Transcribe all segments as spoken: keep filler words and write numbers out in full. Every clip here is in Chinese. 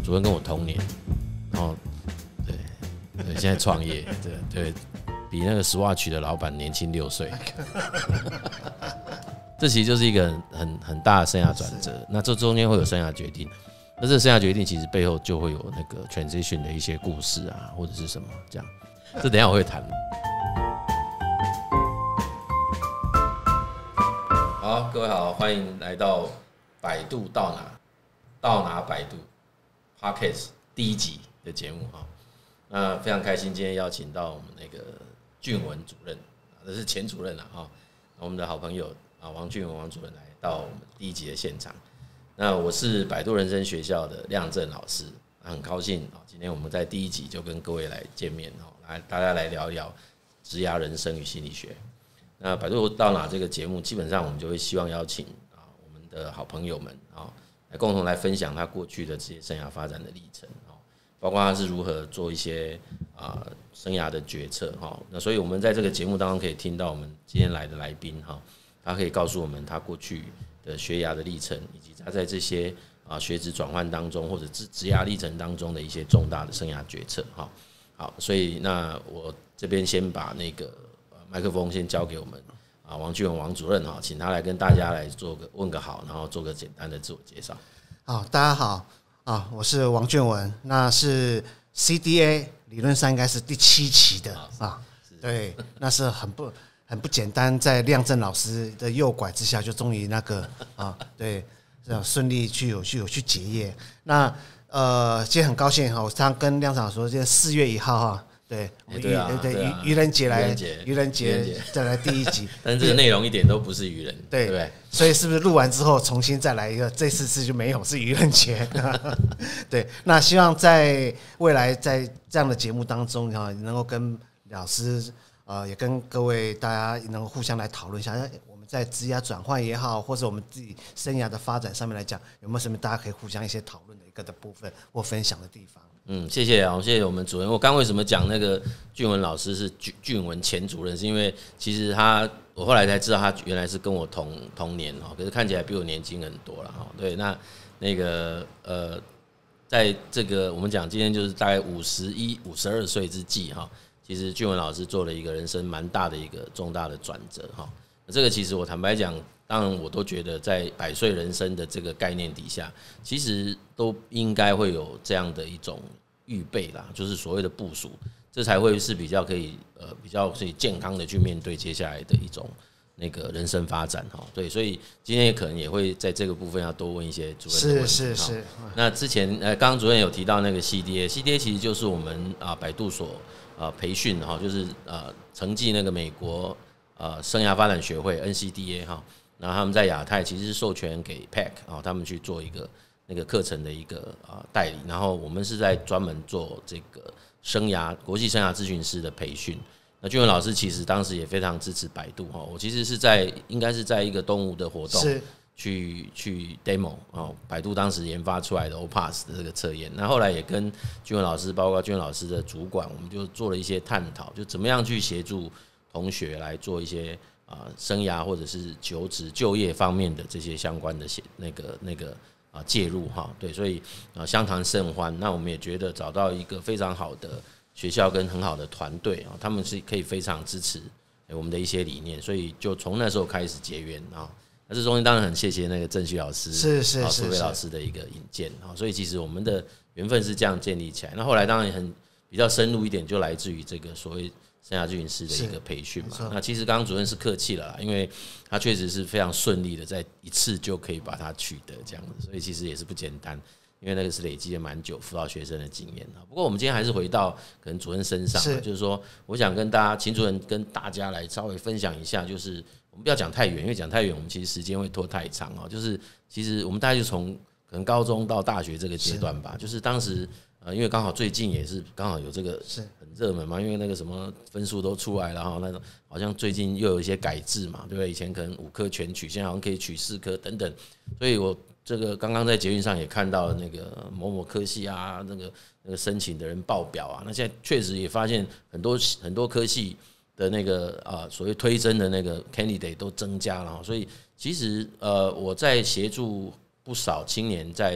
主任跟我同年，然后对对，现在创业，对对，比那个 Swatch 的老板年轻六岁。这其实就是一个很很大的生涯转折。那这中间会有生涯决定，那这个生涯决定其实背后就会有那个 transition 的一些故事啊，或者是什么这样。这等一下我会谈。好，各位好，欢迎来到百度到哪到哪百度 Podcast 第一集的节目啊。那非常开心，今天邀请到我们那个俊文主任，这是前主任了啊，我们的好朋友啊王俊文王主任来到我们第一集的现场。那我是百度人生学校的亮正老师，很高兴啊，今天我们在第一集就跟各位来见面哦，来大家来聊一聊职涯人生与心理学。那百度到哪这个节目，基本上我们就会希望邀请啊我们的好朋友们啊，来共同来分享他过去的职业生涯发展的历程啊，包括他是如何做一些啊生涯的决策哈。那所以我们在这个节目当中可以听到我们今天来的来宾哈，他可以告诉我们他过去的学涯的历程，以及他在这些啊学职转换当中或者职职涯历程当中的一些重大的生涯决策哈。好，所以那我这边先把那个麦克风先交给我们啊王俊文王主任哈，请他来跟大家来做个问个好，然后做个简单的自我介绍。 好，大家好啊，我是王俊文，那是 C D A 理论上应该是第七期的啊，对，那是很不很不简单，在亮正老师的诱拐之下，就终于那个啊，对，这样顺利去有去有去结业。那呃，今天很高兴哈，我常跟亮长说，今天四月一号哈。对， 欸、对啊， 对对啊， 愚人节来， 愚人节再来第一集， 但是这个内容一点都不是愚人，对不对？ 所以是不是录完之后重新再来一个？这次是就没有是愚人节，对。那希望在未来在这样的节目当中哈，能够跟老师呃，也跟各位大家能够互相来讨论一下，我们在职涯转换也好，或者我们自己生涯的发展上面来讲，有没有什么大家可以互相一些讨论的一个的部分或分享的地方？ 嗯，谢谢啊，谢谢我们主任。我刚为什么讲那个俊文老师是俊俊文前主任，是因为其实他我后来才知道他原来是跟我同同年哦，可是看起来比我年轻很多了哈。对，那那个呃，在这个我们讲今天就是大概五十一、五十二岁之际哈，其实俊文老师做了一个人生蛮大的一个重大的转折哈。这个其实我坦白讲，当然我都觉得在百岁人生的这个概念底下，其实都应该会有这样的一种预备啦，就是所谓的部署，这才会是比较可以呃比较可以健康的去面对接下来的一种那个人生发展哈。对，所以今天也可能也会在这个部分要多问一些主任的问题。 是是是。 那之前呃，刚刚主任有提到那个 C D A，C D A 其实就是我们啊百度所啊培训哈，就是呃承继那个美国呃生涯发展学会 N C D A 哈。然后他们在亚太其实是授权给 P E C 啊，他们去做一个那个课程的一个啊代理，然后我们是在专门做这个生涯国际生涯咨询师的培训。那俊文老师其实当时也非常支持百度哈，我其实是在应该是在一个东吴的活动去去 demo 哦，百度当时研发出来的 O P A S S 的这个测验。那后来也跟俊文老师，包括俊文老师的主管，我们就做了一些探讨，就怎么样去协助同学来做一些。啊，生涯或者是求职、就业方面的这些相关的那个那个啊介入哈，对，所以啊相谈甚欢。那我们也觉得找到一个非常好的学校跟很好的团队啊，他们是可以非常支持我们的一些理念，所以就从那时候开始结缘啊。那这中间当然很谢谢那个郑旭老师、 是是是苏伟老师的一个引荐啊，所以其实我们的缘分是这样建立起来。那后来当然也很比较深入一点，就来自于这个所谓。生涯咨询师的一个培训嘛，那其实刚刚主任是客气了啦，因为他确实是非常顺利的，在一次就可以把它取得这样子，所以其实也是不简单，因为那个是累积了蛮久辅导学生的经验。不过我们今天还是回到可能主任身上，就是说，我想跟大家，请主任跟大家来稍微分享一下，就是我们不要讲太远，因为讲太远，我们其实时间会拖太长哦。就是其实我们大概就从可能高中到大学这个阶段吧，就是当时。呃，因为刚好最近也是刚好有这个很热门嘛，因为那个什么分数都出来了哈，那种好像最近又有一些改制嘛，对不对？以前可能五科全取，现在好像可以取四科等等，所以我这个刚刚在捷运上也看到那个某某科系啊，那个那个申请的人报表啊，那现在确实也发现很多很多科系的那个啊所谓推甄的那个 candidate 都增加了，所以其实呃我在协助不少青年在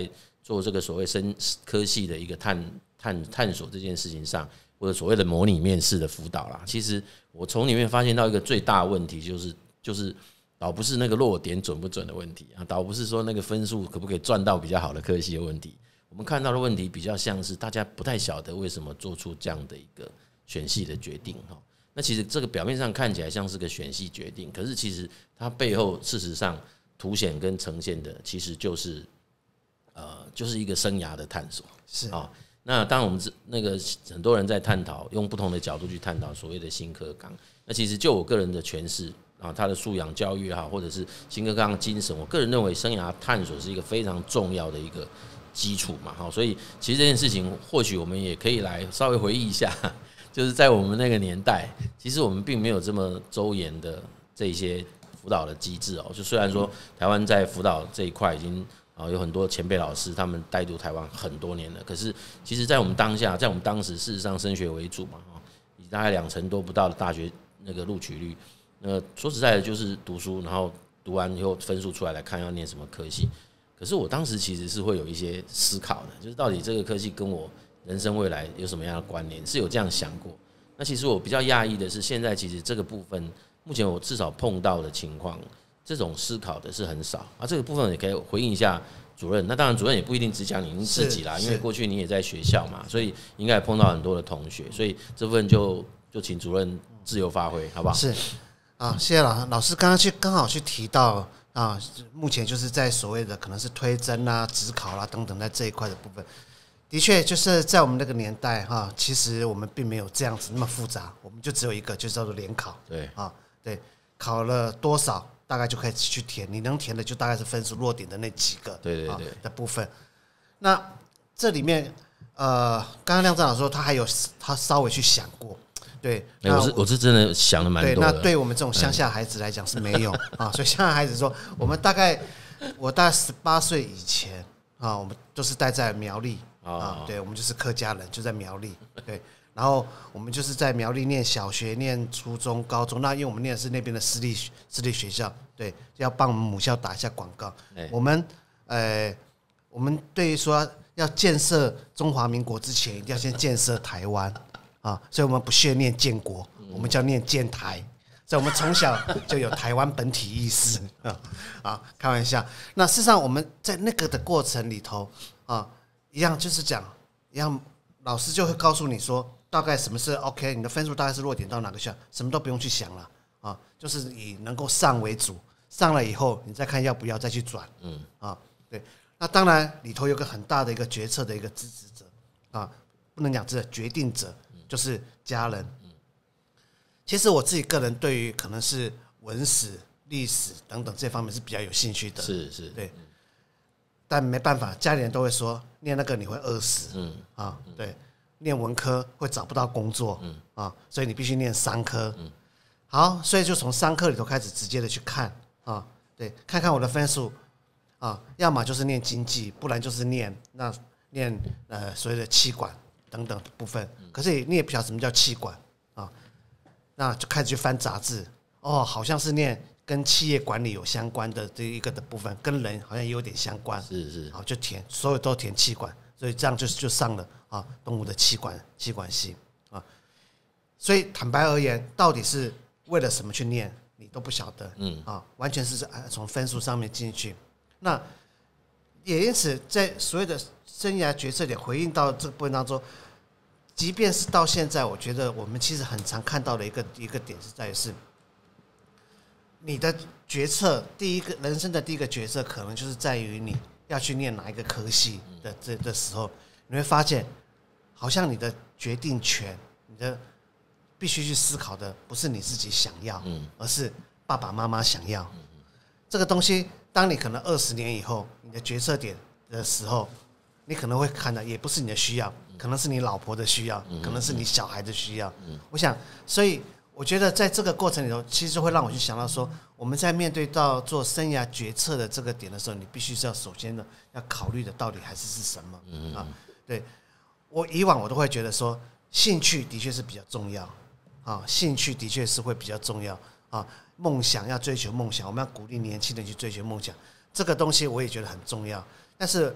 做这个所谓生科系的一个探探探索这件事情上，或者所谓的模拟面试的辅导啦，其实我从里面发现到一个最大的问题，就是就是倒不是那个落点准不准的问题啊，倒不是说那个分数可不可以赚到比较好的科系的问题。我们看到的问题比较像是大家不太晓得为什么做出这样的一个选系的决定哈。那其实这个表面上看起来像是个选系决定，可是其实它背后事实上凸显跟呈现的其实就是呃就是一个生涯的探索是啊。那当然我们那个很多人在探讨，用不同的角度去探讨所谓的新课纲。那其实就我个人的诠释啊，他的素养教育也好，或者是新课纲精神，我个人认为生涯探索是一个非常重要的一个基础嘛，好，所以其实这件事情或许我们也可以来稍微回忆一下，就是在我们那个年代，其实我们并没有这么周延的这些辅导的机制哦。就虽然说台湾在辅导这一块已经啊有很多前辈老师，他们带读台湾很多年了，可是其实在我们当下，在我们当时，事实上升学为主嘛，以大概两成多不到的大学那个录取率，那说实在的，就是读书，然后读完以后分数出来来看要念什么科系。可是我当时其实是会有一些思考的，就是到底这个科系跟我人生未来有什么样的关联，是有这样想过。那其实我比较讶异的是，现在其实这个部分，目前我至少碰到的情况，这种思考的是很少啊。这个部分也可以回应一下主任。那当然，主任也不一定只讲你自己啦，因为过去你也在学校嘛，所以应该也碰到很多的同学，所以这部分就就请主任自由发挥，好不好？ 是啊，谢谢老师。老师刚刚去刚好去提到。啊，目前就是在所谓的可能是推甄啊、指考啦、啊、等等，在这一块的部分，的确就是在我们那个年代哈，其实我们并没有这样子那么复杂，我们就只有一个，就叫做联考。 对啊，对，考了多少大概就可以去填，你能填的就大概是分数落点的那几个， 对对对、 啊、的部分。那这里面呃，刚刚亮正老师说他还有他稍微去想过。对， 欸、我是我是真的想的蛮多的。 对，那对我们这种乡下孩子来讲是没有啊，所以乡下孩子说，我们大概我大概十八岁以前啊，我们都是待在苗栗啊，对，我们就是客家人，就在苗栗，对，然后我们就是在苗栗念小学、念初中、高中。那因为我们念的是那边的私立私立学校，对，要帮我们母校打一下广告。欸、我们呃，我们对于说要建设中华民国之前，一定要先建设台湾。啊，所以我们不屑念建国，我们叫念建台，所以我们从小就有台湾本体意识啊啊，开玩笑。那事实上我们在那个的过程里头啊，一样就是讲，一样老师就会告诉你说，大概什么是 OK， 你的分数大概是落点到哪个项，什么都不用去想了啊，就是以能够上为主，上了以后你再看要不要再去转，嗯啊，对。那当然里头有个很大的一个决策的一个支持者啊，不能讲这决定者。就是家人。其实我自己个人对于可能是文史、历史等等这方面是比较有兴趣的， 是是， 对。但没办法，家里人都会说念那个你会饿死，嗯啊，对，念文科会找不到工作，嗯啊，所以你必须念商科，嗯。好，所以就从商科里头开始直接的去看啊，对，看看我的分数啊，要么就是念经济，不然就是念那念呃所谓的企管。等等部分，可是你也不晓得什么叫企管啊，那就开始去翻杂志，哦，好像是念跟企业管理有相关的这一个的部分，跟人好像也有点相关， 是是， 好就填，所有都填企管，所以这样就就上了啊，东吴的企管企管系啊，所以坦白而言，到底是为了什么去念，你都不晓得，嗯啊，完全是从分数上面进去，那也因此在所谓的生涯决策点回应到这个部分当中。即便是到现在，我觉得我们其实很常看到的一个一个点是在于是，你的决策第一个人生的第一个决策，可能就是在于你要去念哪一个科系的这的时候，你会发现，好像你的决定权，你的必须去思考的不是你自己想要，而是爸爸妈妈想要。这个东西，当你可能二十年以后，你的决策点的时候。你可能会看到，也不是你的需要，可能是你老婆的需要，可能是你小孩的需要。我想，所以我觉得在这个过程里头，其实会让我去想到说，我们在面对到做生涯决策的这个点的时候，你必须是要首先呢要考虑的到底还是是什么啊？对，我以往我都会觉得说，兴趣的确是比较重要啊，兴趣的确是会比较重要啊，梦想要追求梦想，我们要鼓励年轻人去追求梦想，这个东西我也觉得很重要，但是。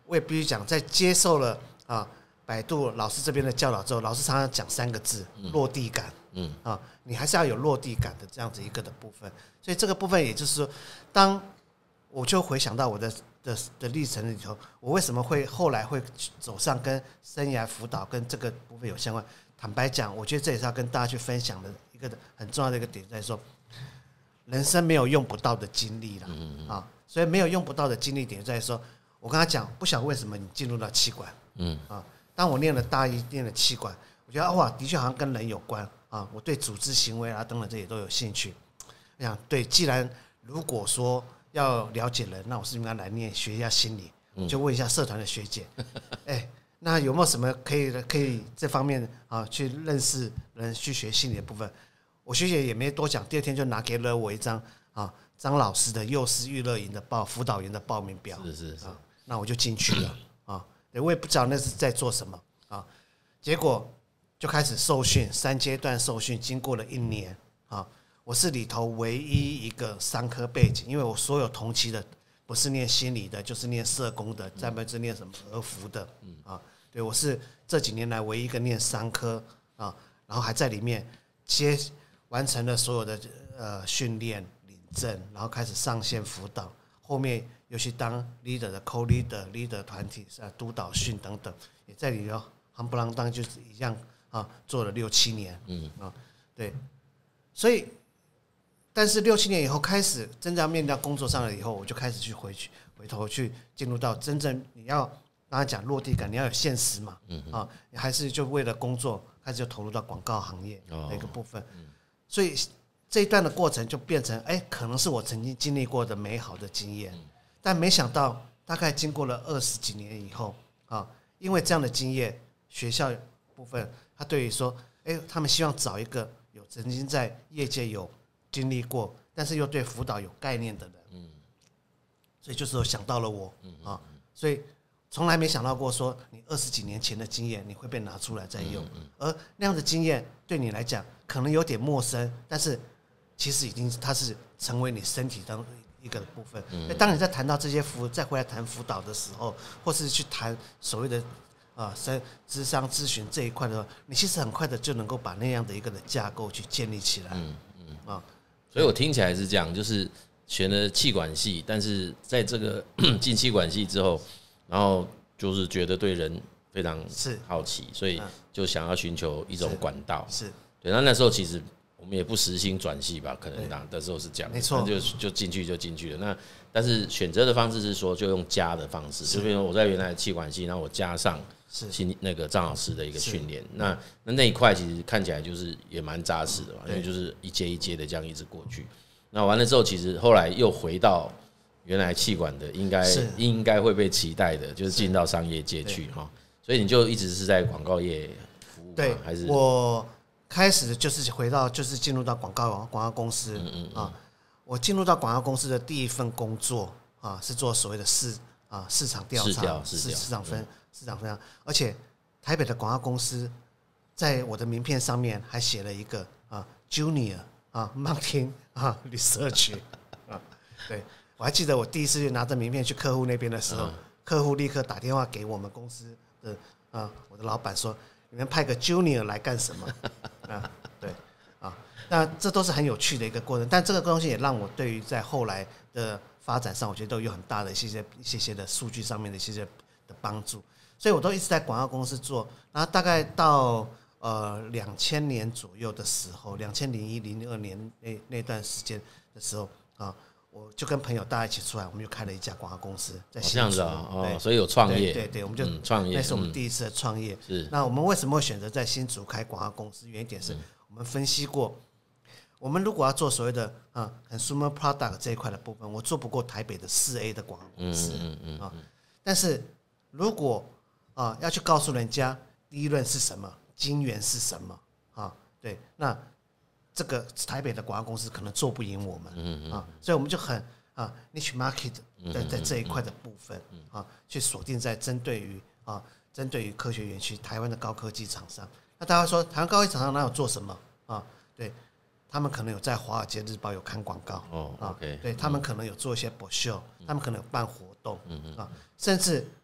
我也必须讲，在接受了啊百度老师这边的教导之后，老师常常讲三个字：落地感。嗯啊，你还是要有落地感的这样子一个的部分。所以这个部分，也就是说，当我就回想到我的的的历程里头，我为什么会后来会走上跟生涯辅导跟这个部分有相关？坦白讲，我觉得这也是要跟大家去分享的一个很重要的一个点，在说，人生没有用不到的经历啦，啊，所以没有用不到的经历点在说，我跟他讲，不晓得为什么你进入到气管，嗯啊，当我念了大一，念了气管，我觉得哇，的确好像跟人有关啊，我对组织行为啊等等这些都有兴趣。我想对，既然如果说要了解人，那我是应该来念学一下心理，嗯、就问一下社团的学姐，哎、欸，那有没有什么可以可以这方面啊去认识人、去学心理的部分？我学姐也没多讲，第二天就拿给了我一张啊张老师的幼师育乐营的报辅导员的报名表， 是是是， 啊、那我就进去了啊，我也不知道那是在做什么啊，结果就开始受训，三阶段受训，经过了一年啊。我是里头唯一一个商科背景，因为我所有同期的不是念心理的，就是念社工的，再不是念什么和服的啊。对，我是这几年来唯一一个念商科啊，然后还在里面接完成了所有的呃训练、领证，然后开始上线辅导，后面又去当 leader 的 co-leader、leader 团体啊督导训等等，也在里头夯不啷当就是一样啊，做了六七年，嗯啊，对，所以。但是六七年以后开始真正要面对到工作上了以后，我就开始去回去回头去进入到真正你要刚才讲落地感，你要有现实嘛，嗯啊，你还是就为了工作开始就投入到广告行业的一个部分，所以这一段的过程就变成哎、欸，可能是我曾经经历过的美好的经验，但没想到大概经过了二十几年以后啊，因为这样的经验，学校部分他对于说，哎、欸，他们希望找一个有曾经在业界有经历过，但是又对辅导有概念的人，嗯，所以就是我想到了我啊，所以从来没想到过说你二十几年前的经验你会被拿出来再用，而那样的经验对你来讲可能有点陌生，但是其实已经它是成为你身体当中一个部分。当你在谈到这些辅再回来谈辅导的时候，或是去谈所谓的啊，諮商諮詢這一塊的話，你其實很快的就能夠把那樣的一個的架構去建立起來。嗯嗯啊， 所以我聽起來是這樣，就是選了企管系，但是在這個進企管系之後，然後就是覺得對人非常好奇，所以就想要尋求一種管道。是，是對。那那時候其實我們也不實行轉系吧，可能那時候是這樣，沒錯，就就進去就進去了。那但是選擇的方式是說，就用加的方式，就比如我在原來的企管系，然後我加上。新那個張老師的一個訓練，那那那一塊其實看起來就是也蠻扎實的嘛，因為就是一階一階的這樣一直過去。那完了之後，其實後來又回到原來企管的，應該應該會被期待的，就是進到商業界去哈。所以你就一直是在廣告業服務嗎？ 對， 還是我開始就是回到就是進入到廣告廣告公司啊。我進入到廣告公司的第一份工作啊，是做所謂的市啊市場調查，市市場分。市場分享，而且台北的廣告公司在我的名片上面還寫了一個啊 Junior 啊 Marketing 啊 Research 啊，對，我還記得我第一次拿着名片去客戶那邊的時候，客戶立刻打電話給我們公司的啊我的老闆說，你們派個 Junior 來幹什麼啊？對啊，那這都是很有趣的一個過程，但這個東西也讓我對於在後來的發展上，我覺得都有很大的一些一些些的數據上面的一些些的幫助。所以我都一直在廣告公司做，然後大概到呃兩千年左右的時候，兩千零一零二年那那段時間的時候啊，我就跟朋友大家一起出來，我們就開了一家廣告公司，在新竹。哦，這樣子啊，哦，所以有創業。對對對，我們就創業，那是我們第一次的創業。是。那我們為什麼會選擇在新竹開廣告公司？原因點是我們分析過，我們如果要做所謂的啊 consumer product 這一塊的部分，我做不過台北的四 A 的廣告公司。嗯嗯啊，但是如果啊，要去告訴人家利潤是什麼，金源是什麼啊？對，那這個台北的廣告公司可能做不贏我們，嗯嗯啊，所以我們就很啊 niche market 在在這一塊的部分啊，去鎖定在針對於啊針對於科學園區台灣的高科技廠商。那大家說台灣高科技廠商哪有做什麼啊？對，他們可能有在華爾街日報有看廣告哦，啊，對他們可能有做一些博秀，他們可能有辦活動啊，甚至。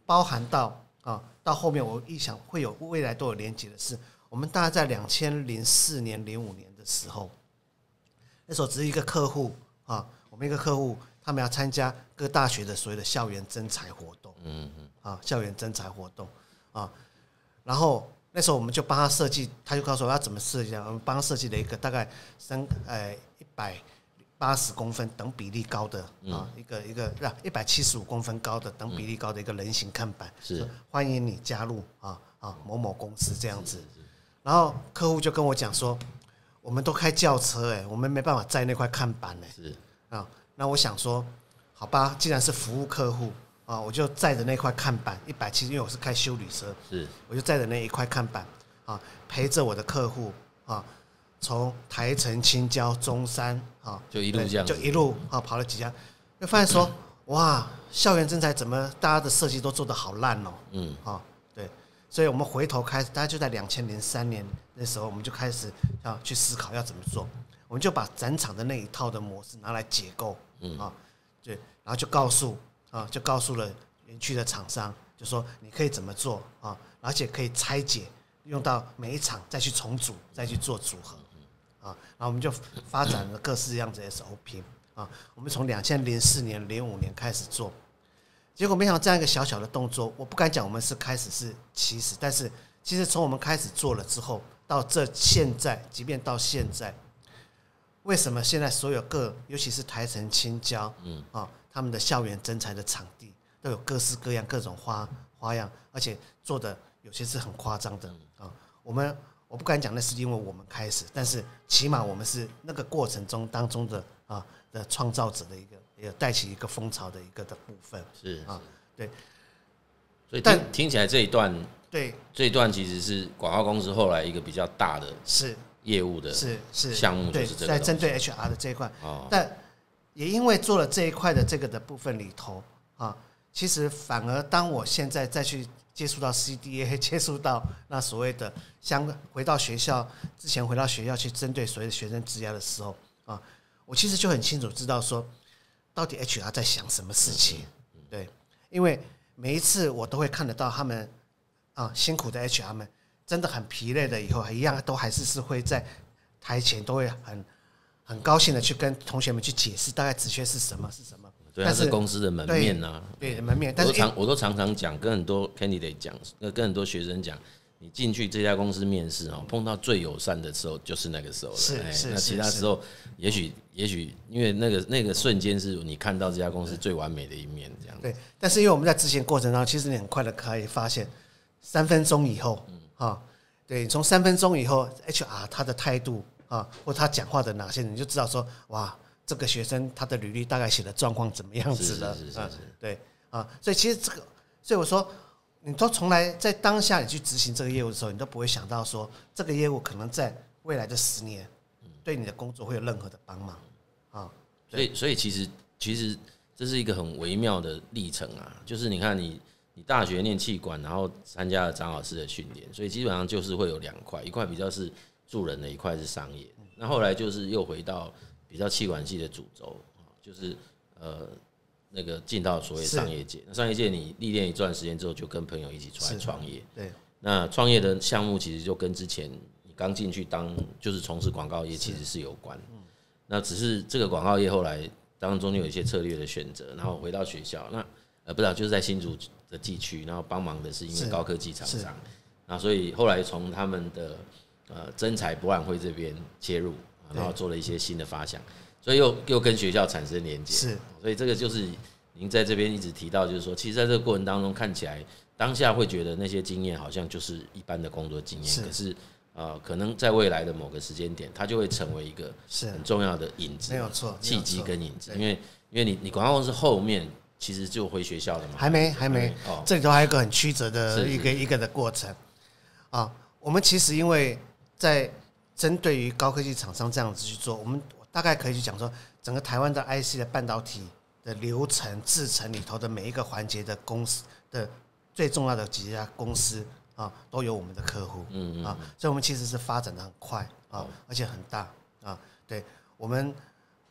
包含到啊，到后面我一想会有未来都有连结的是，我们大概在两千零四年、零五年的时候，那时候只是一个客户啊，我们一个客户他们要参加各大学的所谓的校园征才活动，嗯嗯，啊，校园征才活动啊，然后那时候我们就帮他设计，他就告诉我要怎么设计，我们帮他设计了一个大概三呃一百八十公分等比例高的啊，一个一个一百七十五公分高的等比例高的一个人形看板，是欢迎你加入啊啊某某公司这样子。然后客户就跟我讲说，我们都开轿车哎，我们没办法载那块看板哎，是啊，那我想说，好吧，既然是服务客户啊，我就载着那块看板一百七十，因为我是开休旅车，是我就载着那一块看板啊，陪着我的客户啊。从台城、青椒、中山啊， 就一路这样， 就一路啊跑了几家，就发现说，哇，校园征才怎么大家的设计都做得好烂哦，嗯，啊，对，所以我们回头开始，大概就在两千零三年那时候，我们就开始要去思考要怎么做，我们就把展场的那一套的模式拿来解构，嗯啊，对，然后就告诉啊，就告诉了园区的厂商，就说你可以怎么做啊，而且可以拆解，用到每一场再去重组，再去做组合。啊，然后我们就发展了各式样子的 S O P 啊，我们从两千零四年、零五年开始做，结果没想到这样一个小小的动作，我不敢讲我们是开始是起始，但是其实从我们开始做了之后，到这现在，即便到现在，为什么现在所有各，尤其是台城、青椒，嗯啊，他们的校园征才的场地都有各式各样、各种花花样，而且做的有些是很夸张的啊，我们。我不敢讲那是因为我们开始，但是起码我们是那个过程中当中的啊的创造者的一个，也带起一个风潮的一个的部分。是啊，对。 所以听听起来这一段， 对这一段其实是广告公司后来一个比较大的是业务的是是项目，就是这个在针对 H R 的这一块。哦，但也因为做了这一块的这个的部分里头啊，其实反而当我现在再去。接触到 C D A， 接触到那所谓的相回到学校之前回到学校去针对所谓的学生职涯的时候啊，我其实就很清楚知道说，到底 H R 在想什么事情，对，因为每一次我都会看得到他们啊辛苦的 H R 们真的很疲累的，以后一样都还是是会在台前都会很很高兴的去跟同学们去解释大概职缺是什么是什么。 对，它是公司的门面啊， 对，对门面。但是我都常我都常常讲，跟很多 candidate 讲，跟很多学生讲，你进去这家公司面试哦，碰到最友善的时候就是那个时候了。 是是， 那其他时候也许也许因为那个那个瞬间是你看到这家公司最完美的一面，这样。 对，但是因为我们在执行过程当中，其实你很快的可以发现，三分钟以后，啊，对，从三分钟以后 ，H R 他的态度啊，或他讲话的哪些，你就知道说，哇。这个学生他的履历大概写的状况怎么样子的？是是是是，对啊，所以其实这个，所以我说，你都从来在当下你去执行这个业务的时候，你都不会想到说，这个业务可能在未来的十年，对你的工作会有任何的帮忙啊。 所以，所以其实其实这是一个很微妙的历程啊，就是你看你你大学念企管，然后参加了张老师的训练，所以基本上就是会有两块，一块比较是助人的，一块是商业。那后来就是又回到。比较企管系的主轴，就是呃那个进到所谓商业界。那商业界你历练一段时间之后，就跟朋友一起出来创业。对，那创业的项目其实就跟之前你刚进去当就是从事广告业其实是有关。那只是这个广告业后来当中间有一些策略的选择，然后回到学校，那呃不知道就是在新竹的地区，然后帮忙的是因为高科技厂商，那所以后来从他们的呃征才博览会这边切入。然后做了一些新的发想，所以又又跟学校产生连接，是，所以这个就是您在这边一直提到，就是说，其实在这个过程当中，看起来当下会觉得那些经验好像就是一般的工作经验，可是呃，可能在未来的某个时间点，它就会成为一个很重要的引子， 没有错， 契机跟引子，因为因为你你广告公司后面其实就回学校了嘛， 还没还没，哦，这里头还有一个很曲折的一个一个的过程啊，我们其实因为在针对于高科技厂商这样子去做，我们大概可以去讲说，整个台湾的 I C 的半导体的流程制程里头的每一个环节的公司的最重要的几家公司啊，都有我们的客户，嗯啊，所以我们其实是发展的很快啊，而且很大啊。对，我们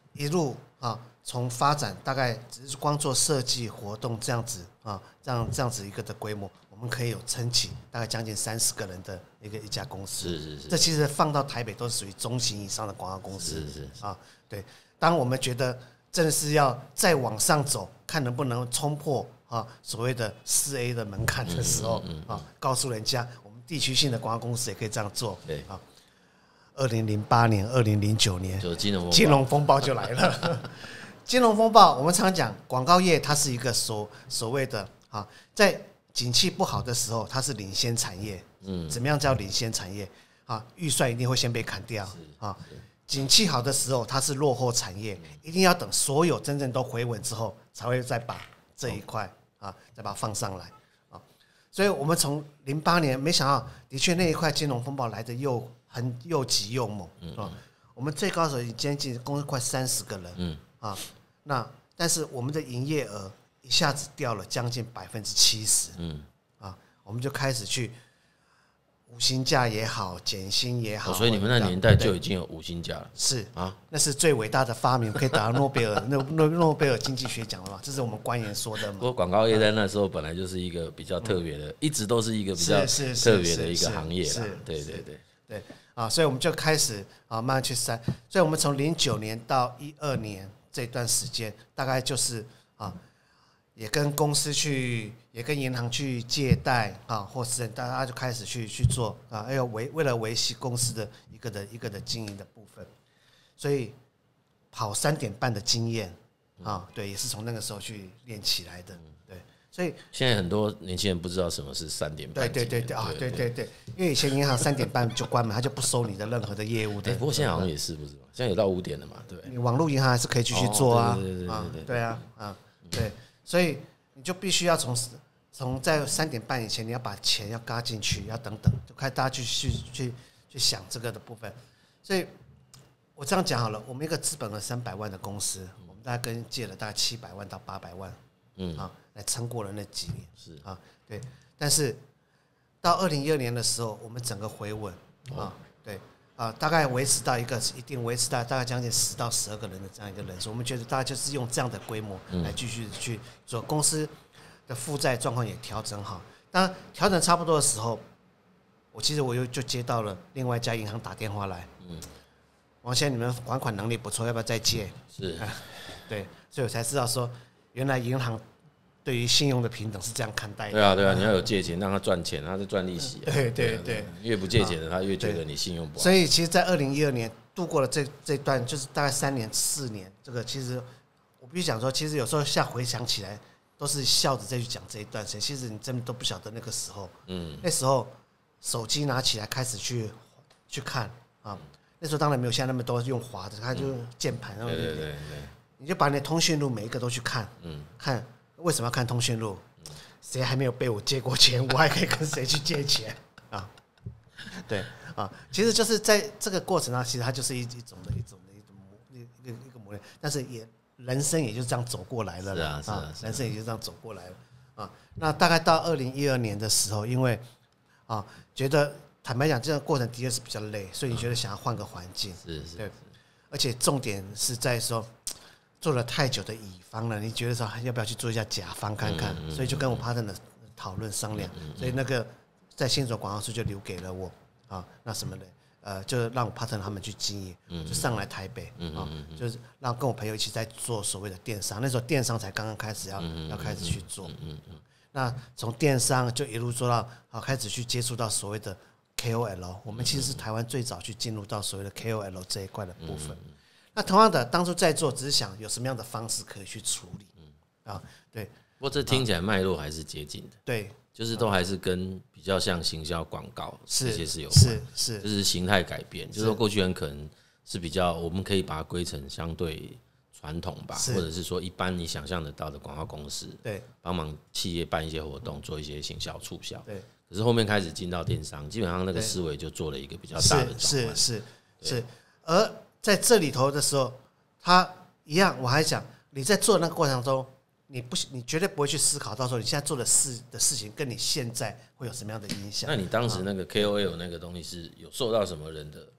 一路啊，从发展大概只是光做设计活动这样子啊，这样这样子一个的规模，我们可以有撑起大概将近三十个人的一个一家公司。 是是是， 这其实放到台北都是属于中型以上的广告公司。 是是是啊，对。当我们觉得真的是要再往上走，看能不能冲破啊所谓的四 A 的门槛的时候，嗯嗯嗯嗯啊，告诉人家我们地区性的广告公司也可以这样做。 对啊。二零零八年、二零零九年， 就金融金融风暴就来了。金融风暴，我们常讲广告业，它是一个所所谓的啊，在景气不好的时候，它是领先产业。嗯，怎么样叫领先产业？啊，预算一定会先被砍掉啊。景气好的时候，它是落后产业，一定要等所有真正都回稳之后，才会再把这一块啊，再把它放上来啊。所以我们从零八年，没想到的确那一块金融风暴来的又很又急又猛，是吧？我们最高的时候已经接近公司快三十个人，嗯啊，那但是我们的营业额一下子掉了将近百分之七十，嗯啊，我们就开始去无薪假也好，减薪也好， 哦，所以你们那年代就已经有无薪假了， 是啊，那是最伟大的发明，可以得到诺贝尔诺诺诺贝尔经济学奖了嘛？这是我们官员说的嘛。 不过广告业在那时候本来就是一个比较特别的，嗯，一直都是一个比较特别的一个行业啦。对对对对啊，所以我们就开始啊慢慢去筛，所以我们从零九年到一二年这段时间，大概就是啊。也跟公司去，也跟银行去借贷啊，或是大家就开始去去做啊，还有为为了维系公司的一个的一个的经营的部分，所以跑三点半的经验啊，对，也是从那个时候去练起来的，对，所以现在很多年轻人不知道什么是三点半， 对对对对啊，对对对，因为以前银行三点半就关门，他就不收你的任何的业务的。 不过现在好像也是不是？现在有到五点了嘛，对不对？ 你网络银行还是可以继续做啊， 对对对对对啊啊，对。所以你就必须要从从在三点半以前，你要把钱要嘎进去，要等等，就开始大家去去去去想这个的部分。所以我这样讲好了，我们一个资本额三百万的公司，我们大概跟借了大概七百万到八百万，嗯啊，来撑过了那几年，是啊，对。但是到二零一二年的时候，我们整个回稳啊，对。啊，大概维持到一个一定维持到大概将近十到十二个人的这样一个人数，我们觉得大家就是用这样的规模来继续去做，公司的负债状况也调整好。当调整差不多的时候，我其实我又就接到了另外一家银行打电话来，嗯，王先生，你们还款能力不错，要不要再借？ 是， 啊，对，所以我才知道说，原来银行对于信用的平等是这样看待的。 对啊，对啊，你要有借钱让他赚钱，他是赚利息，啊。 对对对， 越不借钱的，他越觉得你信用不好。 所以，其实，在二零一二年度过了这这段，就是大概三年四年，这个其实我必须讲说，其实有时候现在回想起来，都是笑着再去讲这一段时间。其实你真的都不晓得那个时候，嗯，那时候手机拿起来开始去去看啊，那时候当然没有现在那么多用滑的，它就键盘，然后对对对对， 你就把你的通讯录每一个都去看，嗯，看为什么要看通讯录？谁还没有被我借过钱，我还可以跟谁去借钱啊？对啊，其实就是在这个过程上，其实它就是一一种的一种的一种一个一个磨练，但是也人生也就这样走过来了， 是啊是啊， 人生也就这样走过来了啊。那大概到二零一二年的时候，因为啊，觉得坦白讲，这个过程的确是比较累，所以你觉得想要换个环境， 是是， 对，而且重点是在说。做了太久的乙方了，你觉得说要不要去做一下甲方看看？嗯嗯嗯、所以就跟我 partner 讨论商量，嗯嗯嗯、所以那个在新竹广告处就留给了我啊，那什么呢？呃，就让我 partner 他们去经营，嗯嗯就上来台北啊，嗯嗯嗯就是让跟我朋友一起在做所谓的电商。那时候电商才刚刚开始要、嗯嗯嗯、要开始去做，嗯嗯嗯、那从电商就一路做到好开始去接触到所谓的 K O L， 我们其实是台湾最早去进入到所谓的 K O L 这一块的部分。嗯嗯那同样的，当初在做，只是想有什么样的方式可以去处理，嗯啊，对。 不过这听起来脉络还是接近的， 对， 就是都还是跟比较像行销广告这些是有关， 是是， 就是形态改变，就是说过去很可能是比较，我们可以把它归成相对传统吧，或者是说一般你想象得到的广告公司，对，帮忙企业办一些活动，做一些行销促销，对。可是后面开始进到电商，基本上那个思维就做了一个比较大的转换， 是是是，而在这里头的时候，他一样，我还讲你在做的那个过程中，你不，你绝对不会去思考到说你现在做的事的事情跟你现在会有什么样的影响。 那你当时那个 K O L 那个东西是有受到什么人的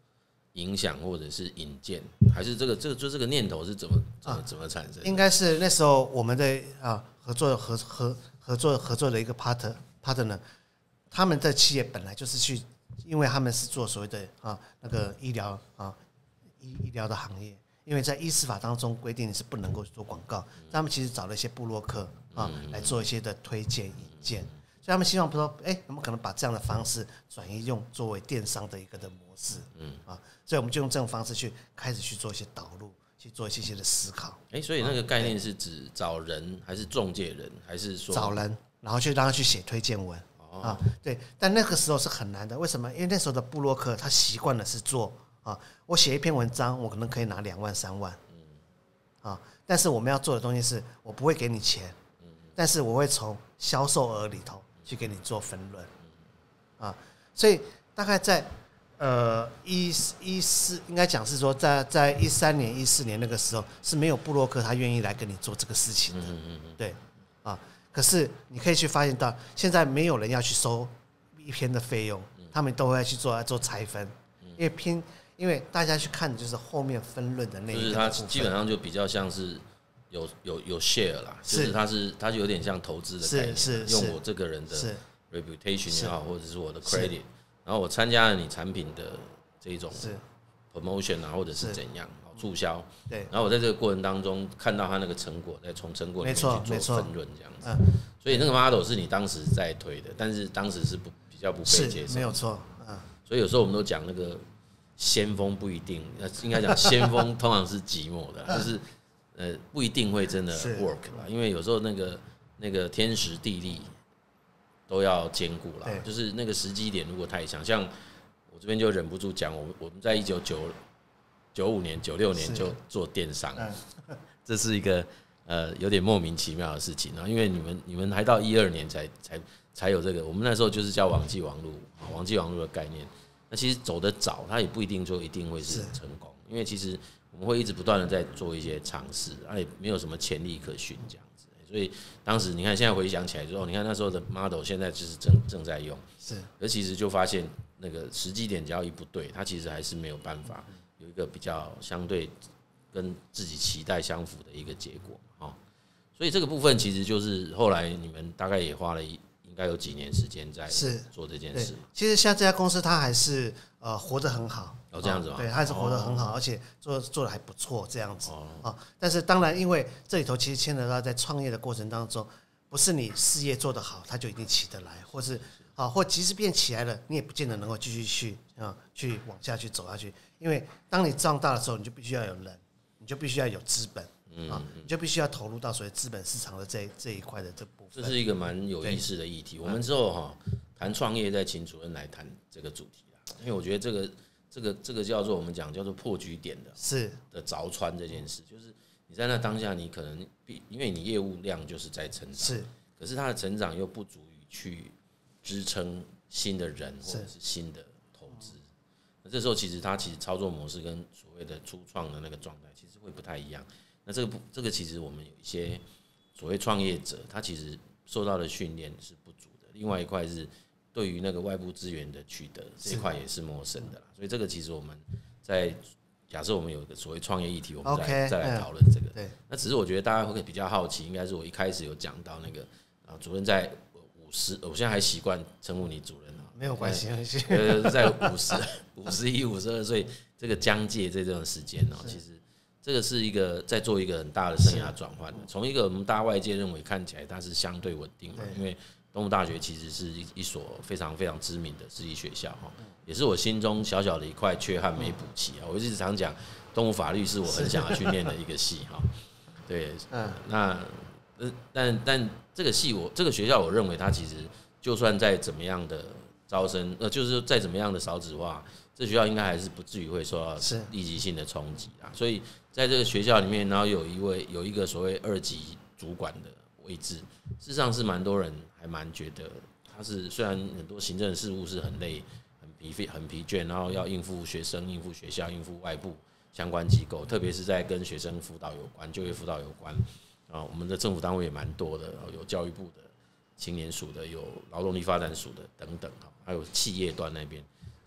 影响或者是引荐，还是这个这个就这个念头是怎么怎么怎么产生的？ 应该是那时候我们的啊合作合合合作合作的一个 partner partner， 他们的企业本来就是去，因为他们是做所谓的啊那个医疗啊医医疗的行业，因为在医师法当中规定你是不能够做广告，他们其实找了一些部落客啊来做一些的推荐引荐。所以他们希望说，哎、欸，我们可能把这样的方式转移用作为电商的一个的模式，嗯啊，所以我们就用这种方式去开始去做一些导入，去做一些些的思考。 哎、欸，所以那个概念是指找人，还是中介人，还是说找人，然后去让他去写推荐文、哦、啊？对，但那个时候是很难的，为什么？因为那时候的部落客他习惯了是做啊，我写一篇文章，我可能可以拿两万三万，嗯啊，但是我们要做的东西是我不会给你钱，但是我会从销售额里头去给你做分论，啊，所以大概在呃一一四应该讲是说在在一三年一四年那个时候是没有部落客他愿意来跟你做这个事情的，对啊，可是你可以去发现到现在没有人要去收一篇的费用，他们都会去做做拆分，因为拼因为大家去看的就是后面分论的那一个， 就是它基本上就比较像是。有有有 share 啦，就是它是它就有点像投资的概念， 是是用我这个人的 reputation 也好，或者是我的 credit， 然后我参加了你产品的这种 promotion 啊，或者是怎样促销，对，然后我在这个过程当中看到他那个成果，再从成果里面去做分润这样子，所以那个 model 是你当时在推的，但是当时是不比较不被接受， 没有错，嗯， 所以有时候我们都讲那个先锋不一定，应该讲先锋通常是寂寞的，就是。呃，不一定会真的 work 啦，因为有时候那个那个天时地利都要兼顾啦。就是那个时机点如果太强，像我这边就忍不住讲，我们我们在一九九九五年、九六年就做电商，这是一个呃有点莫名其妙的事情啊。因为你们你们还到一二年才才才有这个，我们那时候就是叫网际网路，网际网路的概念。那其实走得早，它也不一定就一定会是成功，因为其实。我们会一直不断的在做一些尝试，啊，也没有什么潜力可循这样子，所以当时你看，现在回想起来之后，你看那时候的 model 现在就是正正在用，是，而其实就发现那个时机点只要一不对，它其实还是没有办法有一个比较相对跟自己期待相符的一个结果，哦，所以这个部分其实就是后来你们大概也花了一应该有几年时间在做这件事。 其实像这家公司，它还是呃活得很好。 哦，这样子吗？ 对，他还是活得很好，而且做做的还不错，这样子啊。但是当然，因为这里头其实牵扯到在创业的过程当中，不是你事业做得好，他就一定起得来，或是啊，或即使变起来了，你也不见得能够继续去啊，去往下去走下去。因为当你壮大的时候，你就必须要有人，你就必须要有资本啊，你就必须要投入到所谓资本市场的这这一块的这部分。 这是一个蛮有意思的议题。我们之后哈谈创业，再请主任来谈这个主题啦，因为我觉得这个。这个这个叫做我们讲叫做破局点的，是的凿穿这件事，就是你在那当下，你可能因为你业务量就是在成长，是，可是它的成长又不足以去支撑新的人或者是新的投资，那这时候其实它其实操作模式跟所谓的初创的那个状态其实会不太一样。那这个不这个其实我们有一些所谓创业者，他其实受到的训练是不足的。另外一块是。对于那个外部资源的取得这一块也是陌生的啦，所以这个其实我们在假设我们有一个所谓创业议题，我们再再来讨论这个。对，那只是我觉得大家会比较好奇，应该是我一开始有讲到那个啊，主任在五十，我现在还习惯称呼你主任啊， 没有关系， 呃，在五十、五十一、五十二岁这个疆界这段时间哦，其实这个是一个在做一个很大的生涯转换的，从一个我们大外界认为看起来它是相对稳定的，因为。东吴大学其实是一所非常非常知名的私立学校，也是我心中小小的一块缺憾没补齐啊。我一直常讲，东吴法律是我很想要去念的一个系哈。对，那但但这个系我这个学校，我认为它其实就算再怎么样的招生，呃，就是再怎么样的少子化，这学校应该还是不至于会受到立即性的冲击啊。所以在这个学校里面，然后有一位有一个所谓二级主管的位置，事实上是蛮多人还蛮觉得他是虽然很多行政事务是很累、很疲惫、很疲倦，然后要应付学生、应付学校、应付外部相关机构，特别是在跟学生辅导有关、就业辅导有关啊，我们的政府单位也蛮多的，有教育部的、青年署的、有劳动力发展署的等等，还有企业端那边，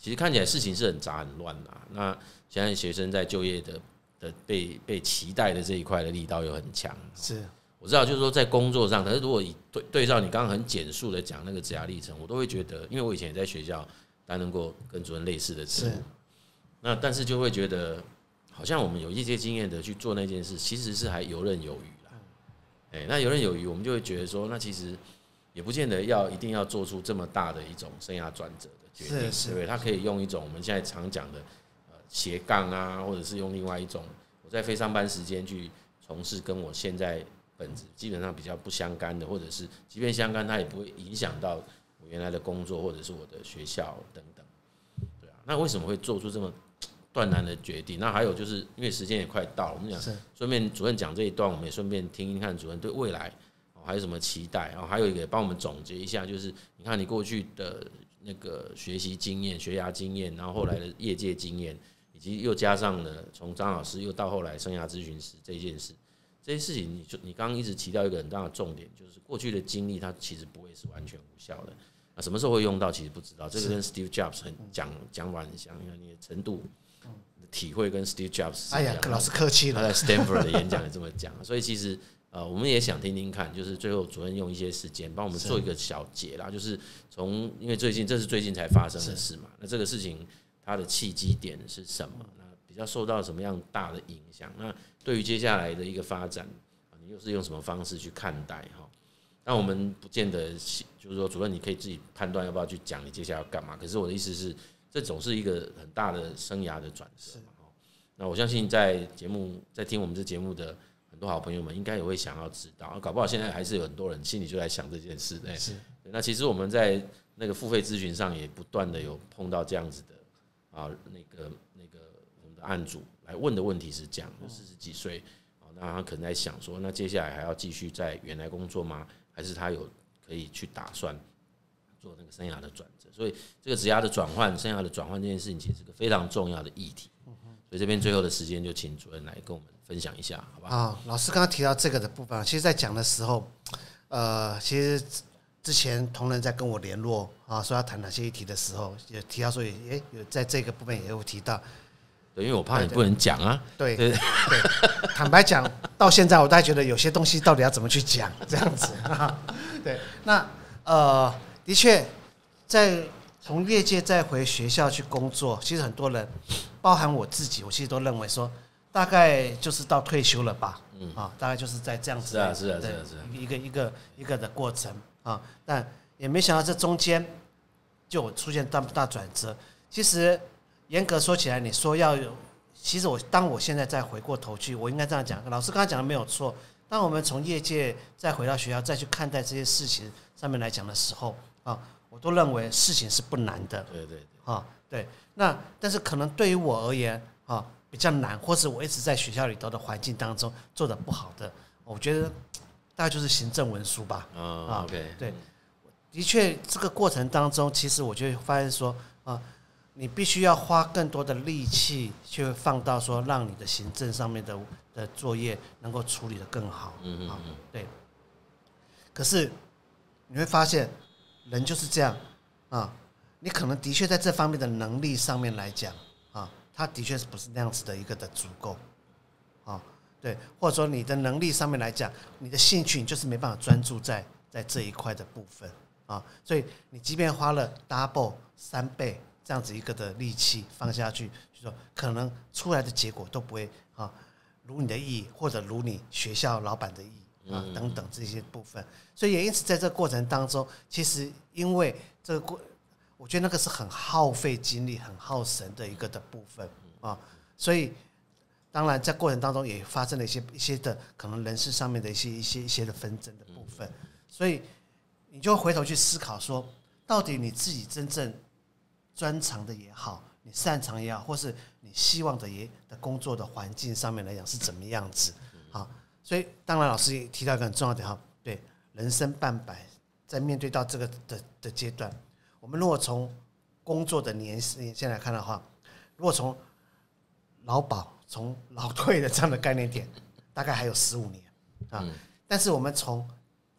其实看起来事情是很杂很乱的、啊。那现在学生在就业的的被被期待的这一块的力道又很强。 是， 我知道，就是说在工作上，可是如果以对对照你刚刚很简述的讲那个职涯历程，我都会觉得，因为我以前也在学校担任过跟主任类似的职务，那但是就会觉得，好像我们有一些经验的去做那件事，其实是还游刃有余啦。哎，那游刃有余，我们就会觉得说，那其实也不见得要一定要做出这么大的一种生涯转折的决定，对不对？他可以用一种我们现在常讲的呃斜杠啊，或者是用另外一种我在非上班时间去从事跟我现在本质基本上比较不相干的，或者是即便相干，它也不会影响到我原来的工作或者是我的学校等等，对啊。那为什么会做出这么断然的决定？那还有就是因为时间也快到了，我们讲顺便主任讲这一段，我们也顺便听听看主任对未来还有什么期待，然后还有一个帮我们总结一下，就是你看你过去的那个学习经验、学涯经验，然后后来的业界经验，以及又加上了从张老师又到后来生涯咨询师这件事。这些事情，你就你刚刚一直提到一个很大的重点，就是过去的经历它其实不会是完全无效的。那什么时候会用到，其实不知道。这个跟 Steve Jobs 很讲讲法很像，因为你的程度、体会跟 Steve Jobs 是一样。 哎呀，老师客气了。 他在 Stanford 的演讲也这么讲，所以其实呃，我们也想听听看，就是最后主任用一些时间帮我们做一个小结啦，就是从因为最近这是最近才发生的事嘛，那这个事情它的契机点是什么？那比较受到什么样大的影响？那对于接下来的一个发展，你又是用什么方式去看待哈？那我们不见得就是说，主任你可以自己判断要不要去讲你接下来要干嘛。可是我的意思是，这总是一个很大的生涯的转折嘛。那我相信在节目在听我们这节目的很多好朋友们，应该也会想要知道。搞不好现在还是有很多人心里就在想这件事。是。那其实我们在那个付费咨询上也不断的有碰到这样子的啊，那个那个我们的案主来问的问题是这样：四十几岁，那他可能在想说，那接下来还要继续在原来工作吗？还是他有可以去打算做那个生涯的转折？所以这个职涯的转换、生涯的转换这件事情，其实是个非常重要的议题。所以这边最后的时间就请主任来跟我们分享一下，好不好？ 啊，老师刚刚提到这个的部分，其实在讲的时候，呃，其实之前同仁在跟我联络啊，说要谈哪些议题的时候，也提到说，也有在这个部分也有提到。 对，因为我怕你不能讲啊。 对对，坦白讲，到现在我都还觉得有些东西到底要怎么去讲，这样子。对，那呃，的确，在从业界再回学校去工作，其实很多人，包含我自己，我其实都认为说，大概就是到退休了吧。嗯啊，大概就是在这样子的， 是啊是啊是啊是啊， 一个一个一个的过程啊，但也没想到这中间就出现大大转折。其实严格说起来，你说要有，其实我当我现在再回过头去，我应该这样讲，老师刚才讲的没有错。当我们从业界再回到学校，再去看待这些事情上面来讲的时候啊，我都认为事情是不难的。 对对对， 啊对。那但是可能对于我而言啊比较难，或是我一直在学校里头的环境当中做得不好的，我觉得大概就是行政文书吧。 啊 ，OK， 对，的确这个过程当中，其实我就发现说啊。你必须要花更多的力气去放到说，让你的行政上面的的作业能够处理得更好。嗯嗯嗯，对。可是你会发现，人就是这样啊，你可能的确在这方面的能力上面来讲啊，他的确是不是那样子的一个的足够啊？对，或者说你的能力上面来讲，你的兴趣你就是没办法专注在在这一块的部分啊，所以你即便花了 double 三倍。这样子一个的力气放下去，就说可能出来的结果都不会啊如你的意，或者如你学校老板的意啊等等这些部分。所以也因此在这个过程当中，其实因为这个过，我觉得那个是很耗费精力、很耗神的一个的部分啊。所以当然在过程当中也发生了一些一些的可能人事上面的一些一些一些的纷争的部分。所以你就回头去思考说，到底你自己真正专长的也好，你擅长也好，或是你希望的也的工作的环境上面来讲是怎么样子啊？所以当然老师也提到一个很重要的点，对，人生半百，在面对到这个的的阶段，我们如果从工作的年年限来看的话，如果从劳保、从劳退的这样的概念点，大概还有十五年啊。但是我们从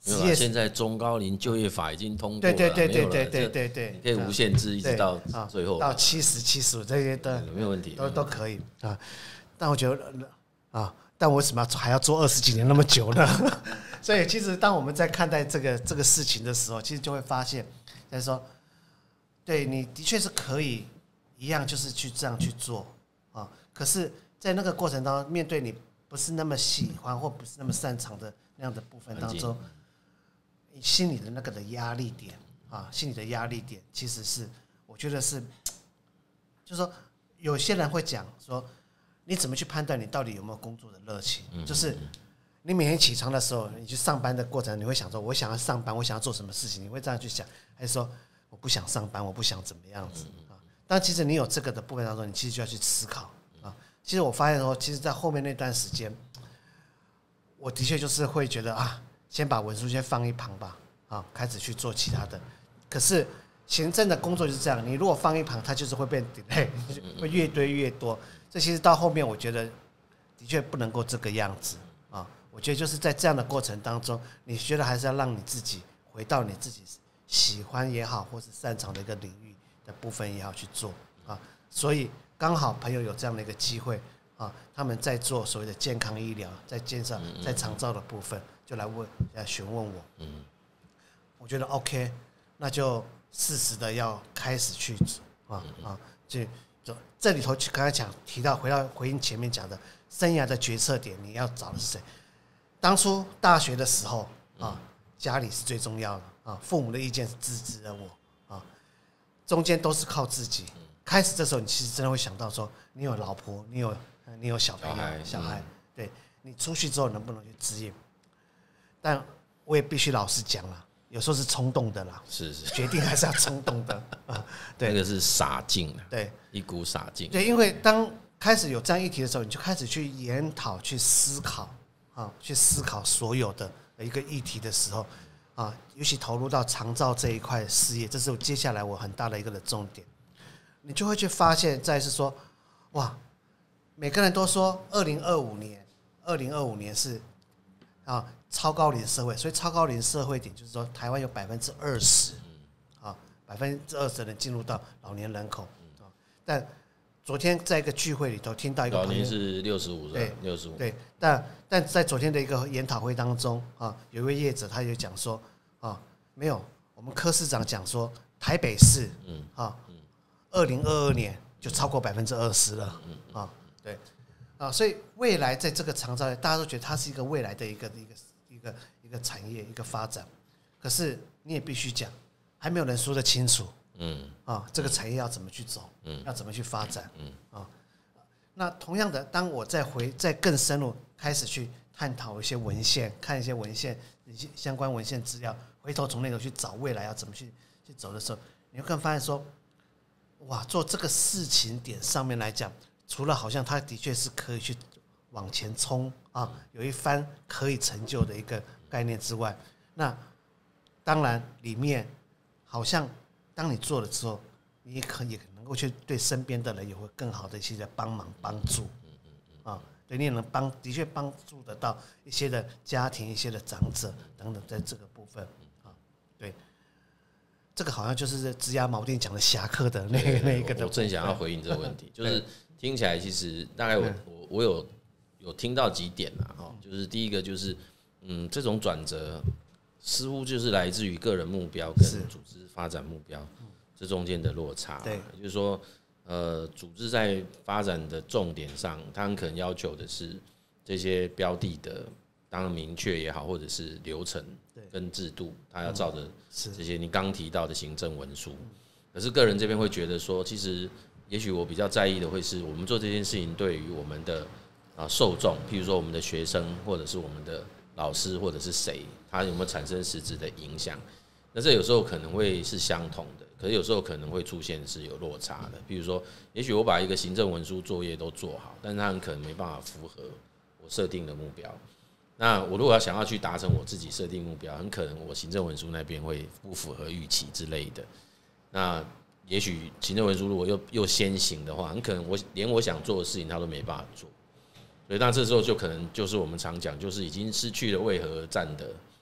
职业现在中高龄就业法已经通过了， 对对对对对对对对对， 你可以无限制一直到最后， 到七十、七十五这些都没有问题， 都都可以啊。但我觉得啊，但我为什么要还要做二十几年那么久呢？所以其实当我们在看待这个这个事情的时候，其实就会发现，就是说，对你的确是可以一样，就是去这样去做啊。可是，在那个过程当中，面对你不是那么喜欢或不是那么擅长的那样的部分当中，你心里的那个的压力点啊，心里的压力点其实是，我觉得是，就是说，有些人会讲说，你怎么去判断你到底有没有工作的热情？就是你每天起床的时候，你去上班的过程，你会想说，我想要上班，我想要做什么事情？你会这样去想，还是说我不想上班，我不想怎么样子啊？但其实你有这个的部分当中，你其实就要去思考啊。其实我发现说，其实，在后面那段时间，我的确就是会觉得啊，先把文书先放一旁吧，啊，开始去做其他的。可是行政的工作就是这样，你如果放一旁，它就是会变 delay， 会越堆越多。这其实到后面，我觉得的确不能够这个样子啊。我觉得就是在这样的过程当中，你觉得还是要让你自己回到你自己喜欢也好，或是擅长的一个领域的部分也好去做啊。所以刚好朋友有这样的一个机会啊，他们在做所谓的健康医疗，在健上在长照的部分，就来问来询问我。嗯，我觉得 OK， 那就适时的要开始去啊啊去。这里头刚才讲提到，回到回应前面讲的生涯的决策点，你要找的是谁？当初大学的时候啊，家里是最重要的啊，父母的意见是支持了我啊，中间都是靠自己。开始这时候，你其实真的会想到说，你有老婆，你有你有小朋友、小孩，对你出去之后能不能去支援？但我也必须老实讲了。有时候是冲动的啦， 是是， 决定还是要冲动的啊。对， 那个是傻劲， 对， 一股傻劲。 对，因为当开始有这样议题的时候，你就开始去研讨、去思考啊，去思考所有的一个议题的时候啊，尤其投入到长照这一块事业，这是接下来我很大的一个的重点。你就会去发现，再是说，哇，每个人都说二零二五年，二零二五年是啊。超高龄社会，所以超高龄社会点就是说，台湾有百分之二十，啊，百分之二十的人进入到老年人口，啊，但昨天在一个聚会里头听到一个老年是六十五岁，六十五， 对，但但在昨天的一个研讨会当中，啊，有一位业者他就讲说，啊，没有，我们柯市长讲说，台北市，嗯，啊，二零二二年就超过百分之二十了，啊，对，啊，所以未来在这个长照，大家都觉得它是一个未来的一个一个。一个一个产业一个发展，可是你也必须讲，还没有人说得清楚，嗯啊，这个产业要怎么去走，嗯，要怎么去发展，嗯啊，那同样的，当我再回再更深入开始去探讨一些文献，看一些文献一些相关文献资料，回头从那头去找未来要怎么去去走的时候，你会更发现说，哇，做这个事情点上面来讲，除了好像它的确是可以去往前冲啊，有一番可以成就的一个概念之外，那当然里面好像当你做了之后，你可也能够去对身边的人也会更好的一些的帮忙帮助，啊，对，你也能帮的确帮助得到一些的家庭、一些的长者等等，在这个部分啊，对，这个好像就是职涯锚定讲的侠客的那个那一个的。 我正想要回应这个问题，就是听起来其实大概我我我有。有听到几点啦，哈，就是第一个就是，嗯，这种转折似乎就是来自于个人目标跟组织发展目标这中间的落差。对，就是说，呃，组织在发展的重点上，它很可能要求的是这些标的的，当然明确也好，或者是流程跟制度，它要照着这些你刚提到的行政文书。可是个人这边会觉得说，其实也许我比较在意的会是我们做这件事情对于我们的。啊，受众，譬如说我们的学生，或者是我们的老师，或者是谁，他有没有产生实质的影响？那这有时候可能会是相同的，可是有时候可能会出现是有落差的。譬如说，也许我把一个行政文书作业都做好，但是他很可能没办法符合我设定的目标。那我如果要想要去达成我自己设定目标，很可能我行政文书那边会不符合预期之类的。那也许行政文书如果又又先行的话，很可能我连我想做的事情他都没办法做。所以，那这时候就可能就是我们常讲，就是已经失去了为何而战的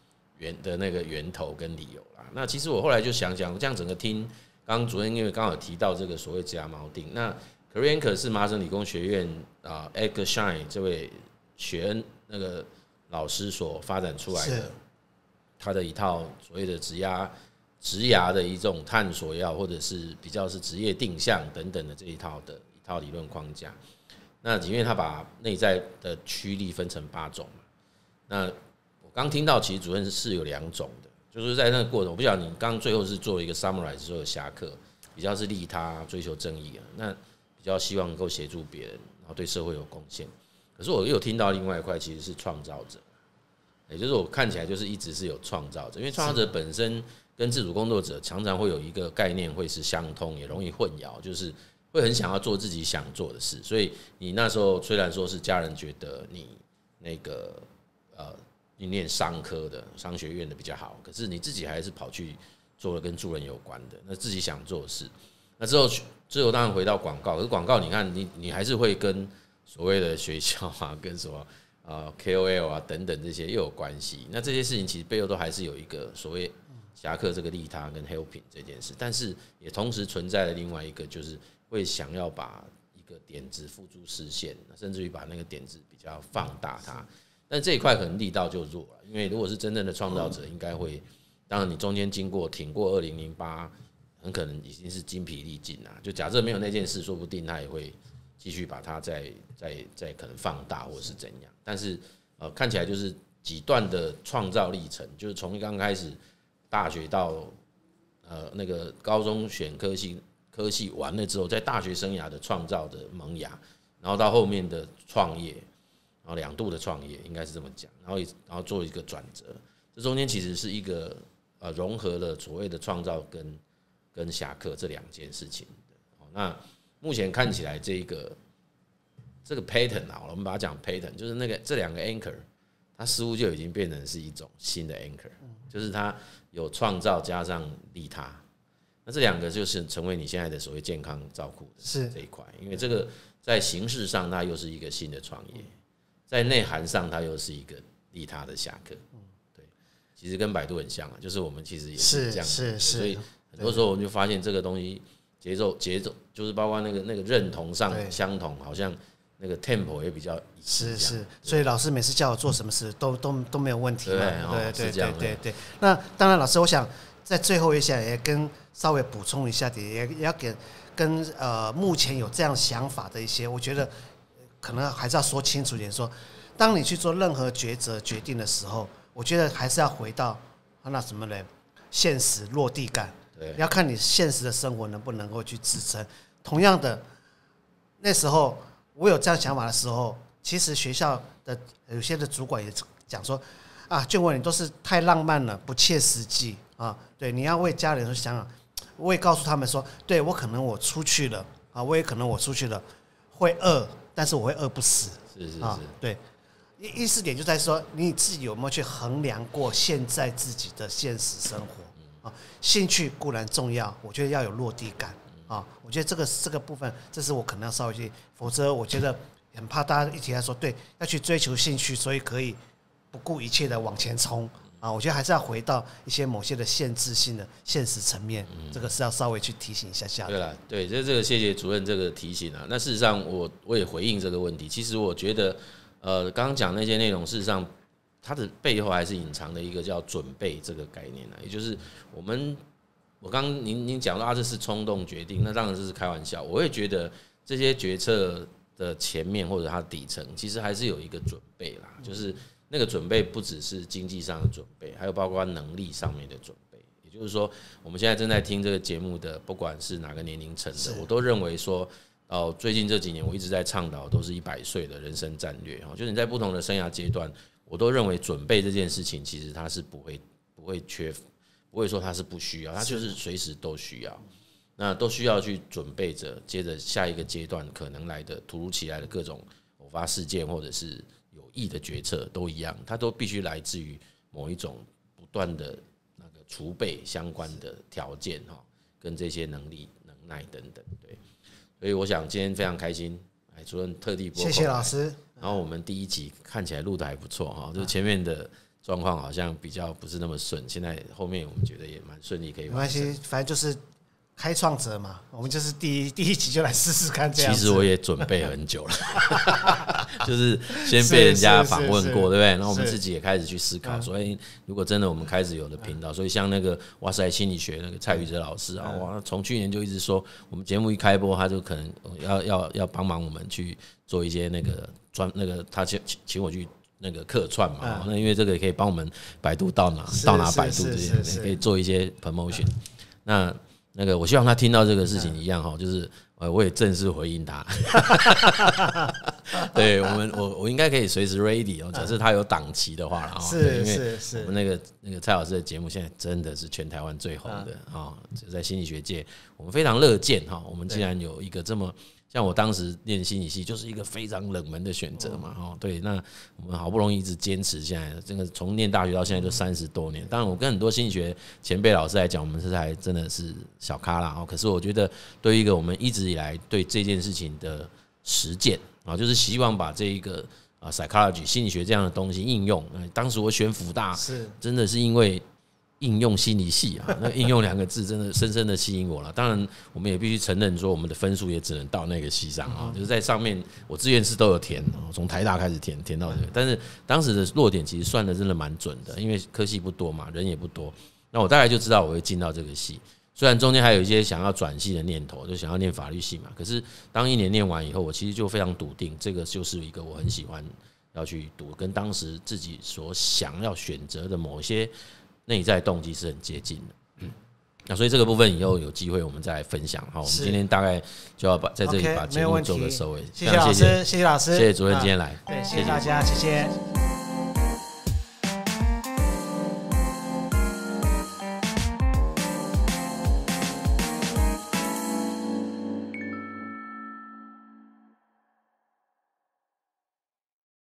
源的那个源头跟理由啦。那其实我后来就想想，这样整个听，刚刚主任因为刚好提到这个所谓职涯锚定，那 Career Anchor 是麻省理工学院啊 Edgar Schein 这位雪恩那个老师所发展出来的，他的一套所谓的职涯职涯的一种探索也好，或者是比较是职业定向等等的这一套的一套理论框架。那因为他把内在的驱力分成八种嘛，那我刚听到其实主任是有两种的，就是在那个过程，我不晓得你刚最后是做了一个 summarize 所有侠客，比较是利他追求正义啊，那比较希望能够协助别人，然后对社会有贡献。可是我又有听到另外一块其实是创造者，也就是我看起来就是一直是有创造者，因为创造者本身跟自主工作者常常会有一个概念会是相通，也容易混淆，就是会很想要做自己想做的事。所以你那时候虽然说是家人觉得你那个呃你念商科的商学院的比较好，可是你自己还是跑去做了跟助人有关的，那自己想做的事。那之后最后当然回到广告，可是广告你看你你还是会跟所谓的学校啊，跟什么啊 K O L 啊等等这些又有关系。那这些事情其实背后都还是有一个所谓侠客这个利他跟 helping 这件事，但是也同时存在了另外一个，就是会想要把一个点子付诸实现，甚至于把那个点子比较放大它。但这一块可能力道就弱了，因为如果是真正的创造者，应该会，当然你中间经过挺过二零零八，很可能已经是精疲力尽了。就假设没有那件事，说不定他也会继续把它再再再可能放大或是怎样。但是呃，看起来就是几段的创造历程，就是从刚开始大学到呃那个高中选科系科系完了之后，在大学生涯的创造的萌芽，然后到后面的创业，然后两度的创业应该是这么讲，然后然后做一个转折，这中间其实是一个呃融合了所谓的创造跟跟侠客这两件事情的。那目前看起来这个这个 pattern 啊，我们把它讲 pattern， 就是那个这两个 anchor， 它似乎就已经变成是一种新的 anchor， 就是它有创造加上利他，那这两个就是成为你现在的所谓健康照顾的这一块，因为这个在形式上它又是一个新的创业，在内涵上它又是一个利他的侠客，对，其实跟百度很像啊，就是我们其实也是这样， 是是， 所以很多时候我们就发现这个东西节奏节奏就是包括那个那个认同上相同，好像那个 tempo 也比较是是，所以老师每次叫我做什么事都都都没有问题嘛，对对对对对。那当然，老师，我想在最后一下也跟稍微补充一下点，也也要给跟呃目前有这样想法的一些，我觉得可能还是要说清楚一点，说当你去做任何抉择决定的时候，我觉得还是要回到那什么呢？现实落地感，要看你现实的生活能不能够去支撑。同样的，那时候我有这样想法的时候，其实学校的有些的主管也讲说啊，俊文你都是太浪漫了，不切实际啊。对，你要为家人想想。我也告诉他们说，对我可能我出去了啊，我也可能我出去了会饿，但是我会饿不死。 是是是， 啊、对。意思点就在说，你自己有没有去衡量过现在自己的现实生活啊？兴趣固然重要，我觉得要有落地感啊。我觉得这个这个部分，这是我可能要稍微去，否则我觉得很怕大家一提来说，对，要去追求兴趣，所以可以不顾一切的往前冲啊。我觉得还是要回到一些某些的限制性的现实层面，这个是要稍微去提醒一下下的。 对了，对，这这个谢谢主任这个提醒啊。那事实上我我也回应这个问题，其实我觉得。呃，刚刚讲那些内容，事实上它的背后还是隐藏的一个叫准备这个概念啊，也就是我们，我刚刚您您讲到啊，这是冲动决定，那当然这是开玩笑。我会觉得这些决策的前面或者它底层，其实还是有一个准备啦，就是那个准备不只是经济上的准备，还有包括能力上面的准备。也就是说，我们现在正在听这个节目的，不管是哪个年龄层的，我都认为说。哦，最近这几年我一直在倡导都是一百岁的人生战略，就是你在不同的生涯阶段，我都认为准备这件事情其实它是不会不会缺，不会说它是不需要，它就是随时都需要，那都需要去准备着，接着下一个阶段可能来的突如其来的各种偶发事件或者是有益的决策都一样，它都必须来自于某一种不断的那个储备相关的条件哈，跟这些能力、能耐等等，对。所以我想今天非常开心，哎，主任特地拨空来， 谢谢老师。 然后我们第一集看起来录得还不错哈，就是前面的状况好像比较不是那么顺，现在后面我们觉得也蛮顺利，可以没关系，反正就是开创者嘛，我们就是第一第一集就来试试看这样子。 其实我也准备很久了，就是先被人家访问过，对不对？然后我们自己也开始去思考，所以如果真的我们开始有了频道，所以像那个哇塞心理学那个蔡宇哲老师啊，哇，从去年就一直说，我们节目一开播，他就可能要要要帮忙我们去做一些那个专那个他请请我去。那个客串嘛，嗯、那因为这个也可以帮我们百度到哪到哪百度这些，可以做一些 promotion。那那个我希望他听到这个事情一样哈，就是呃我也正式回应他。对我们我我应该可以随时 ready 哦，假设他有档期的话， 是是是， 我们那个那个蔡老师的节目现在真的是全台湾最红的啊，就在心理学界，我们非常乐见哈，我们既然有一个这么。像我当时念心理系，就是一个非常冷门的选择嘛，哦，对，那我们好不容易一直坚持，现在这个从念大学到现在就三十多年。当然，我跟很多心理学前辈老师来讲，我们是还真的是小咖啦，哦，可是我觉得对于一个我们一直以来对这件事情的实践啊，就是希望把这一个啊 psychology 心理学这样的东西应用。当时我选辅大，是真的是因为。应用心理系啊，那应用两个字真的深深的吸引我了。当然，我们也必须承认说，我们的分数也只能到那个系上啊，就是在上面我志愿是都有填，从台大开始填，填到这个。但是当时的落点其实算的真的蛮准的，因为科系不多嘛，人也不多。那我大概就知道我会进到这个系，虽然中间还有一些想要转系的念头，就想要念法律系嘛。可是当一年念完以后，我其实就非常笃定，这个就是一个我很喜欢要去读，跟当时自己所想要选择的某些。内在动机是很接近的，嗯，那所以这个部分以后有机会我们再来分享哈。我们今天大概就要把在这里把节目做个收尾， 谢谢老师，谢谢老师， 谢谢主任今天来， 对，谢谢大家，谢谢。